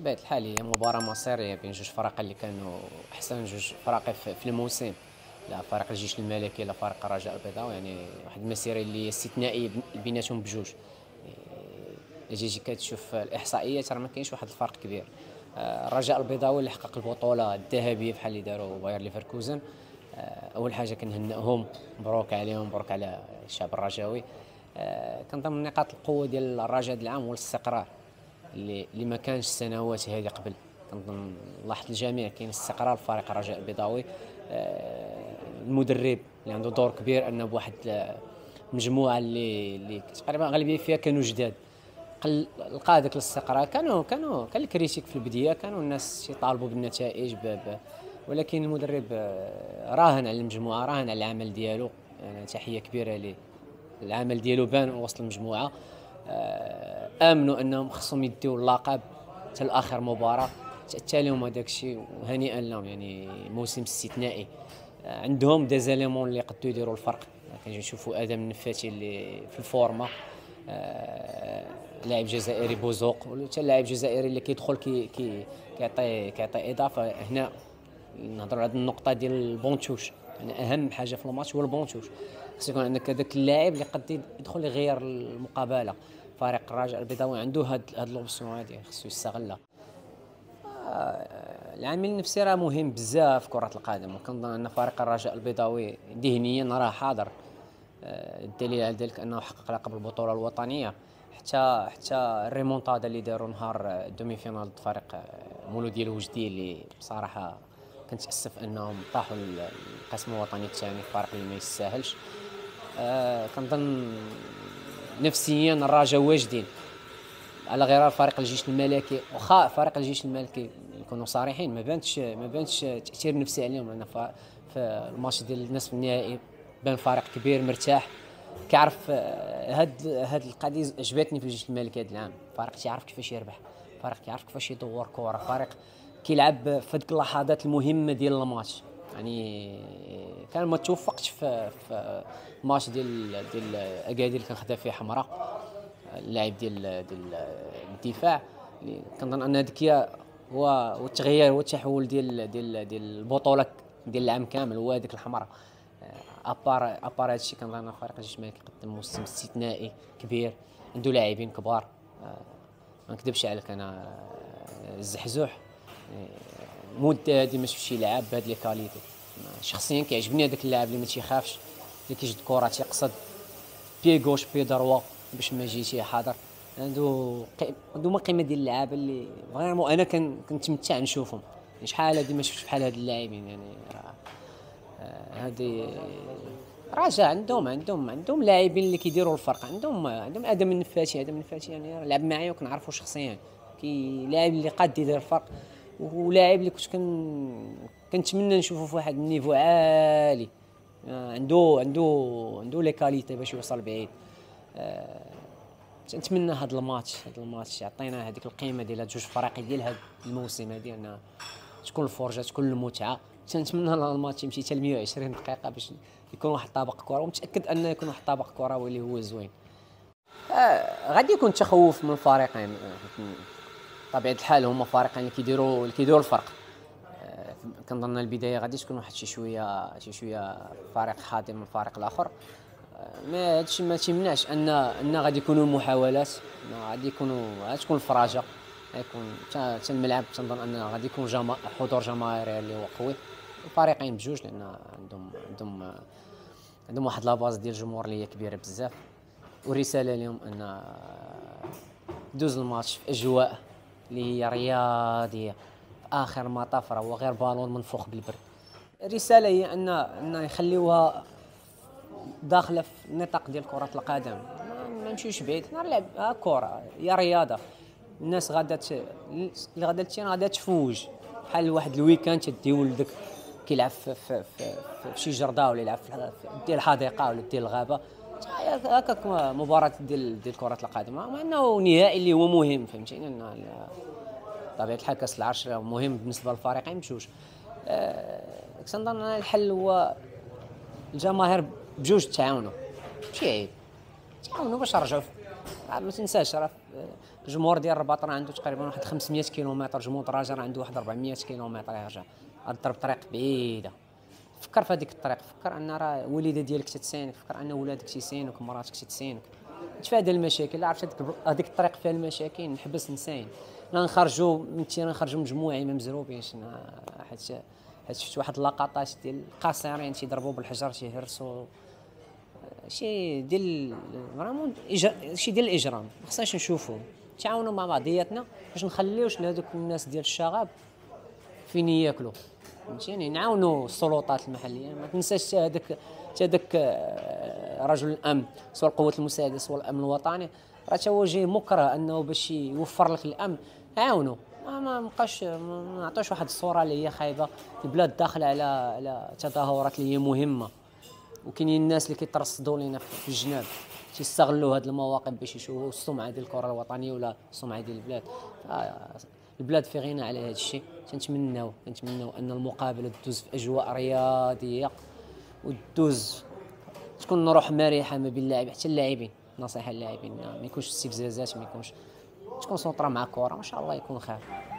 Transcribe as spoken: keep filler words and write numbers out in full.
بطبيعة الحال هي مباراة مصيرية بين جوج فرق اللي كانوا أحسن جوج فرق في في الموسم، لا فريق الجيش الملكي لا فريق الرجاء البيضاوي. يعني واحد المسيرة اللي هي استثنائية بيناتهم بجوج. إلا جيتي كتشوف الإحصائيات راه ما كاينش واحد الفرق كبير. آه، الرجاء البيضاوي اللي حقق البطولة الذهبية بحال اللي داروا باير ليفركوزن. آه، أول حاجة كنهنئهم، مبروك عليهم، مبروك على الشعب الرجاوي. آه، كنظن من نقاط القوة ديال الرجاء هذا العام هو الاستقرار اللي اللي ما كانش السنوات هذه قبل. كنظن لاحظ الجميع كاين استقرار في فريق الرجاء البيضاوي. آه، المدرب اللي عنده دور كبير انه بواحد المجموعه اللي اللي تقريبا اغلبيه فيها كانوا جداد، قل لقى هذاك الاستقرار. كانوا كانوا كان الكريتيك في البدايه، كانوا الناس يطالبوا بالنتائج ب ب ولكن المدرب آه، راهن على المجموعه، راهن على العمل ديالو. يعني تحيه كبيره ليه، العمل ديالو بان وسط المجموعه. آه، امنوا انهم خصهم يديو اللقب حتى لاخر مباراه، تاتى لهم هذاك الشيء وهنيئا لهم. يعني موسم استثنائي. آه، عندهم دي زاليمون اللي يقدروا يديروا الفرق. كنجي نشوفوا ادم النفاتي اللي في الفورمه، آه، لاعب جزائري بوزوق، ولا حتى لاعب جزائري اللي كيدخل كي كي كيعطي كيعطي اضافه. هنا نهضروا على هذه النقطه ديال البونتوش، يعني اهم حاجه في الماتش هو البونتوش. خص يكون عندك هذاك اللاعب اللي قد يدخل يغير المقابله. فريق الرجاء البيضاوي عنده هاد هاد لوبسيون هادي، خصو يستغلها. آه، العامل النفسي راه مهم بزاف في كرة القدم، وكنظن ان فريق الرجاء البيضاوي ذهنيا راه حاضر. آه، الدليل على ذلك انه حقق لقب البطولة الوطنية. حتى حتى الريمونتادا اللي داروا نهار دومي فينال ضد فريق آه، مولودية الوجدي، اللي بصراحة كنتأسف انهم طاحوا القسم الوطني الثاني، فريق اللي ما يستاهلش. آه، كنظن نفسيا الرجاء واجدين على غرار فريق الجيش الملكي. واخا فريق الجيش الملكي نكونوا صريحين ما بانتش ما بانتش تاثير نفسي عليهم، لان في الماتش ديال النصف النهائي بان فريق كبير مرتاح كيعرف. آه، هاد هاد القضيه عجبتني في الجيش الملكي هذا العام. فريق تيعرف كيفاش يربح، فريق كيعرف كيفاش يدور كره، فريق كيلعب في هذيك اللحظات المهمه ديال الماتش. يعني كان ما توفقش في في الماتش ديال ديال اكادير اللي كان خدا فيه حمراء، اللاعب ديال ديال الدفاع. اللي كنظن ان هذيك هي هو التغيير والتحول ديال ديال ديال البطوله ديال العام كامل، هو هذيك الحمراء. ابار ابار هادشي كنظن فريق الجيش الملكي قدم موسم استثنائي كبير، عنده لاعبين كبار. ما نكذبش عليك انا، الزحزوح مده هادي ما شفتش يلعب بهاد لي كاليتي. شخصيا كيعجبني هذاك اللاعب اللي ما تيخافش، اللي كيجد الكره تيقصد بي غوش بي دروا باش ما يجيش حاضر. عنده عنده ما قيمه ديال اللعابه اللي فريمون انا كنتمتع نشوفهم. شحال هادي ما شفتش بحال هاد اللاعبين. يعني هادي رجاء عندهم عندهم عندهم لاعبين اللي كيديروا الفرق. عندهم عندهم ادم النفاتي. ادم النفاتي يعني لعب معايا وكنعرفو شخصيا، كي لاعب اللي قاد يدير الفرق، ولاعب اللي كنت كن كنتمنى نشوفه في واحد النيفو عالي. عنده عنده عنده لي كاليتي باش يوصل بعيد. أه نتمنى هذا الماتش هذا الماتش يعطينا هذيك القيمه ديال هاد جوج فراقي ديال هذا الموسم هذه، ان تكون الفرجه تكون المتعه. تنتمنى الماتش يمشي حتى ل مية وعشرين دقيقه باش يكون واحد طابق كره، ومتاكد ان يكون واحد طابق كروي اللي هو زوين. آه غادي يكون تخوف من الفريقين. طبيعه الحال هما فريقين اللي كيديروا اللي كيديروا الفرق. آه كنظن البدايه غادي تكون واحد شي شويه شي شويه فريق خاطئ من الفريق الاخر. ما هادشي ما تيمنعش ان ان غادي يكونوا محاولات، غادي يكونوا غتكون الفراجه، غيكون حتى الملعب. تنظن ان غادي يكون جما حضور جماهيري اللي هو قوي. الفريقين بجوج لان عندهم عندهم عندهم واحد لاباز ديال الجمهور اللي هي كبيره بزاف. والرساله لهم ان دوز الماتش في اجواء اللي هي رياضيه، في اخر مطاف راه هو غير بالون منفوخ بالبرد. الرساله هي ان ان يخليوها داخله في النطاق ديال كره القدم، ما نمشيوش بعيد. نلعب ها كره، هي رياضه. الناس غادا اللي غادا تشين غادا تفوج بحال واحد الويكاند تدي ولدك كيلعب في في في, في شي جرده، ولا يلعب في ديال الحديقه ولا ديال الغابه. هكاك مباراه ديال ديال كره القدم، مع انه نهائي اللي هو مهم، فهمتيني. ان طبيعه الحال كاس العرش مهم بالنسبه للفريقين بجوج. أه كنظن الحل هو الجماهير بجوج تعاونوا، ماشي عيب تعاونوا باش نرجعوا. ما تنساش راه الجمهور ديال الرباط راه عنده تقريبا واحد خمسمية كيلومتر، جمهور الرجاء راه عنده واحد أربعمية كيلومتر يرجع، غضرب طريق بعيده. فكر في هذيك الطريق، فكر ان راه والده ديالك تتسينك، فكر ان ولادك تيسينوك، مراتك تتسينك. تفادى المشاكل. لا عرفت هذيك هذيك الطريق فيها المشاكل، نحبس نساين. لا نخرجوا من التيران، نخرجوا مجموعي ما مزروبينش. حيت حيت شفت واحد اللقطات ديال القاصرين تيضربوا بالحجر، تيهرسوا شي ديال فريمون شي ديال الاجرام. ما خصناش نشوفوه. تعاونوا مع بعضياتنا باش نخليوش لهذوك الناس ديال الشغب فين ياكلوا، فهمتيني. نعاونوا السلطات المحليه. ما تنساش حتى هذاك حتى هذاك رجل الامن، سواء القوات المساعده سواء الامن الوطني، راه تا هو جاي مكره انه باش يوفر لك الامن. عاونوا، ما ما نبقاش ما نعطيوش واحد الصوره اللي هي خايبه. البلاد داخله على على تظاهرات اللي هي مهمه، وكاينين الناس اللي كيترصدوا لينا في الجناب، تيستغلوا هذه المواقف باش يشوهوا السمعه ديال الكره الوطنيه ولا السمعه ديال البلاد. البلاد في غنى على هذا الشيء. تنتمناو كنتمناو ان المقابله تدوز في اجواء رياضيه، وتدوز تكون روح مرحه ما بين اللاعبين حتى اللاعبين. نصيحه للاعبين ما يكونش استفزازات، ما يكونش، تكون سونطرا مع الكره، ان شاء الله يكون خير.